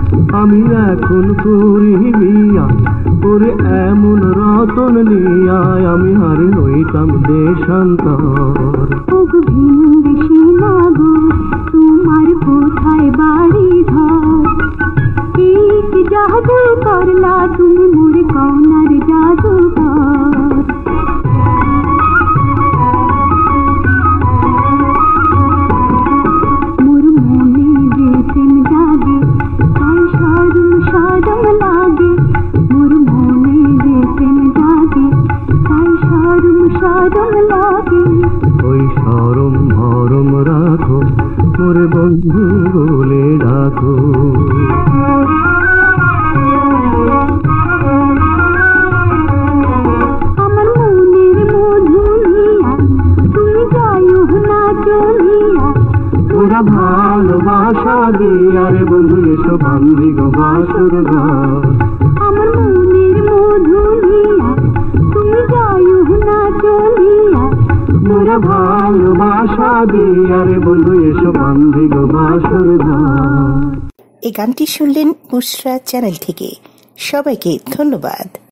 আমি এখন করি বিয়া ওরে এমন রতন নিয়া আমি হারে হইতাম দেশান্তর। ভিনদেশি মাগো তোমার কোথায় বাড়ি ঘর, এই কি জাদু করলা তুমি মোর কওনার জাদুঘর। মোর মনে যে প্রেম জাগে তাই সরম সরম লাগে, মোর মনে যে প্রেম জাগে তাই সরম সরম লাগে। ওই সরম ভরম রাখো মোরে বন্ধু বলে ডাকো। আমার মনের মধু নিয়া তুমি যাইও না চলিয়া, ওরা ভালোবাসা দিয়া রে বন্ধু এসো বান্ধি গো বাসর ঘর। আমার মনের মধু নিয়া তুমি যাইও না চলিয়া, মোরা ভালোবাসা দিয়া রে বন্ধু এসো বান্ধি গো বাসর ঘর। এই গানটি শুনলেন বুশরা চ্যানেল থেকে। সবাইকে ধন্যবাদ।